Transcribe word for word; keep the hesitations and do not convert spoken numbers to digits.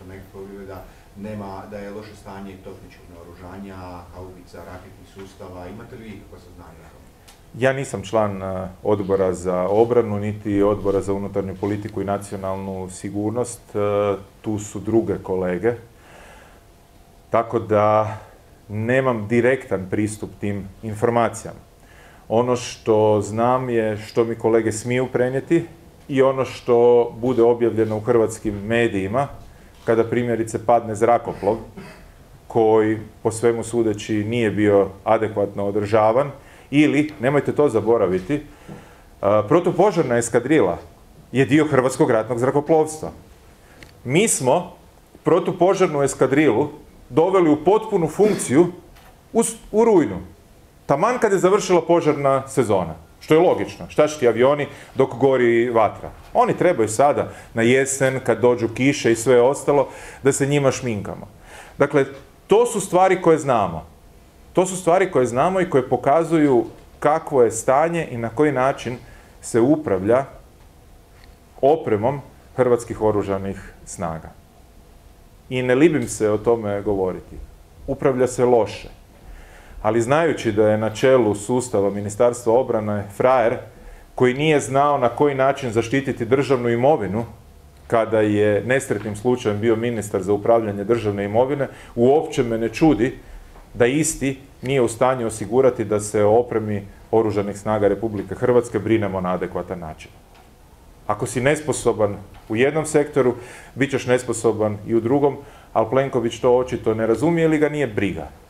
nekako da nema, da je loše stanje topničkog naoružanja, haubica, raketnih sustava. Imate li vi kako saznanje? Ja nisam član odbora za obranu, niti odbora za unutarnju politiku i nacionalnu sigurnost. Tu su druge kolege. Tako da nemam direktan pristup tim informacijama. Ono što znam je što mi kolege smiju prenijeti i ono što bude objavljeno u hrvatskim medijima kada primjerice padne zrakoplov koji po svemu sudeći nije bio adekvatno održavan ili, nemojte to zaboraviti, protupožarna eskadrila je dio hrvatskog ratnog zrakoplovstva. Mi smo protupožarnu eskadrilu doveli u potpunu funkciju u, u rujnu. Taman kad je završila požarna sezona. Što je logično. Šta će ti avioni dok gori vatra? Oni trebaju sada, na jesen, kad dođu kiše i sve ostalo, da se njima šminkamo. Dakle, to su stvari koje znamo. To su stvari koje znamo i koje pokazuju kakvo je stanje i na koji način se upravlja opremom hrvatskih oružanih snaga. I ne libim se o tome govoriti. Upravlja se loše. Ali znajući da je na čelu sustava Ministarstva obrane frajer koji nije znao na koji način zaštititi državnu imovinu kada je nesretnim slučajem bio ministar za upravljanje državne imovine, uopće me ne čudi da isti nije u stanju osigurati da se o opremi Oružanih snaga Republike Hrvatske brinemo na adekvatan način. Ako si nesposoban u jednom sektoru, bit ćeš nesposoban i u drugom, ali Plenković to očito ne razumije ili ga nije briga.